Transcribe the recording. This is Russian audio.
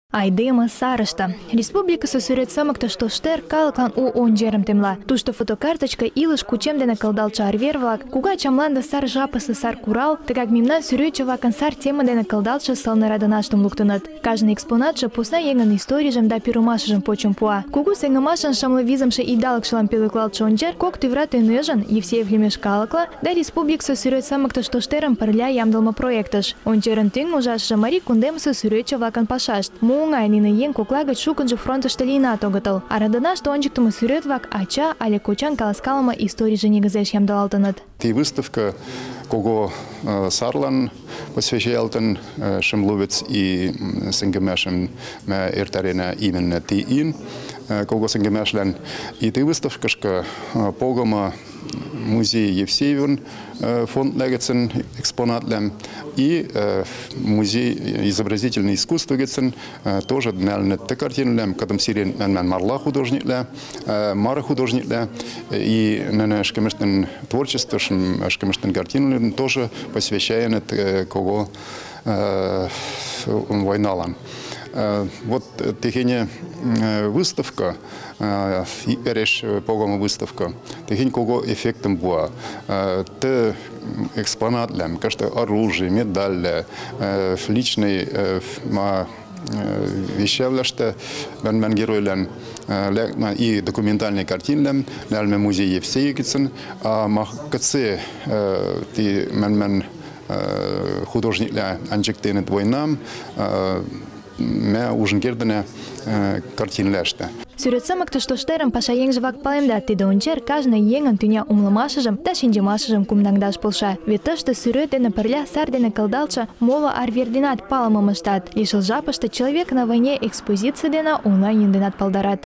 Айдема Сарышта. Республика сосурет самок то, что штер калкан у онджером темла. Ту, что фотокарточка илыш кучем дена колдалча арвервлак. Куга чамланда сар жапасы сар курал, так как мимна сюречева консар тема дена колдалча салнарада наштом луктунат. Каждый экспонат же пусна еган истории жем да пирумашем почем пуа. Кугу сенгамашан шамловизамше и далак шлампилы клалча онджер, кок ты врат и нежан, Евсеев лемеш калакла, да республик сосурет самок то, что штером парля ямдалма проекташ. Онджерен тынг ужаш жамари кундем сосуречева кан пашашт. Муңай нина ен куклагать шуканжы фронта шталина тогатал. А радана, что ончиктумы сюрет-вак ача, але кочан каласкалама истории же негазеш ямдалалтанат. Ти выставка, кого сарлан посвящалтен шемловец и сенгемешем эртарена именно ти ин, кого сенгемешлен. И ти выставка, погома музей Евсеевен фонд легецен экспонатлем и музей изобразительного искусства гецен тоже дняльне те картинлем, кадам сирен марла художникле, мара художникле и на шкемештен творчество, шкемештен картинлем тоже посвящаем кого войналам. Вот техение выставка, переш погома выставка, техень кого эффектом буа, те экспонатлем, кажется оружие, медаль, личный вещевляште, мен геройлен и документальные картины, ляльме музей Евсеевкицен, а махкаце ти мен художник анчектенет войнам, мя ужин кердене картинлеште. Сюрет самок то, что штером паша ен живак палемдат ты дончер, каждый ен антуня умламашажем, та шинджимашажем кумдангдаш полша. Ведь то, что сюрет на парля сардена колдалча, мова арвердинат паламамаштат. Лишь лжапа, что человек на войне экспозиция дена онлайн денат палдарат.